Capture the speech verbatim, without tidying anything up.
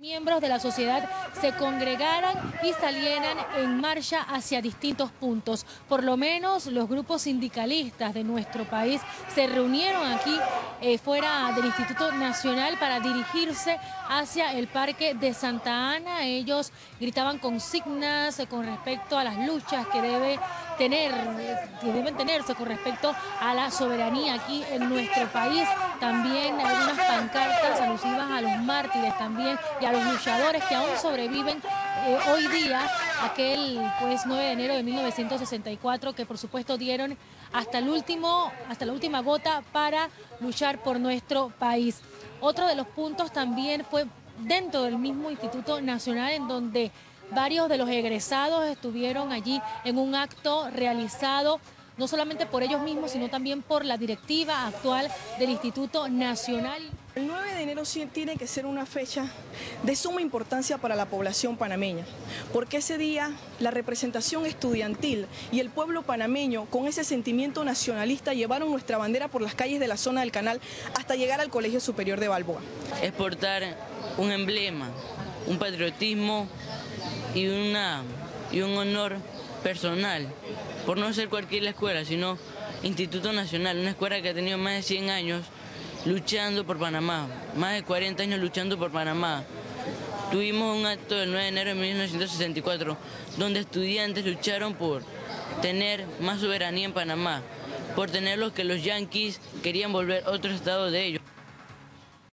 Miembros de la sociedad se congregaran y salieran en marcha hacia distintos puntos. Por lo menos los grupos sindicalistas de nuestro país se reunieron aquí eh, fuera del Instituto Nacional para dirigirse hacia el Parque de Santa Ana. Ellos gritaban consignas eh, con respecto a las luchas que debe tener, que deben tenerse con respecto a la soberanía aquí en nuestro país. También algunas pancartas alusivas a los mártires también y a los luchadores que aún sobreviven eh, hoy día, aquel pues nueve de enero de mil novecientos sesenta y cuatro, que por supuesto dieron hasta el último, hasta la última gota para luchar por nuestro país. Otro de los puntos también fue dentro del mismo Instituto Nacional, en donde varios de los egresados estuvieron allí en un acto realizado no solamente por ellos mismos, sino también por la directiva actual del Instituto Nacional. El nueve de enero sí tiene que ser una fecha de suma importancia para la población panameña, porque ese día la representación estudiantil y el pueblo panameño, con ese sentimiento nacionalista, llevaron nuestra bandera por las calles de la zona del Canal hasta llegar al Colegio Superior de Balboa. Es portar un emblema, un patriotismo y, una, y un honor personal, por no ser cualquier escuela, sino Instituto Nacional, una escuela que ha tenido más de cien años luchando por Panamá, más de cuarenta años luchando por Panamá. Tuvimos un acto del nueve de enero de mil novecientos sesenta y cuatro, donde estudiantes lucharon por tener más soberanía en Panamá, por tener lo que los yanquis querían volver otro estado de ellos.